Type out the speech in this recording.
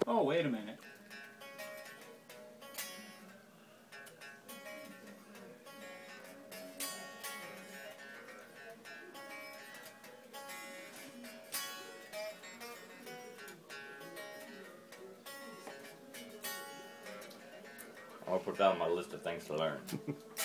Oh, wait a minute. I'll put that on my list of things to learn.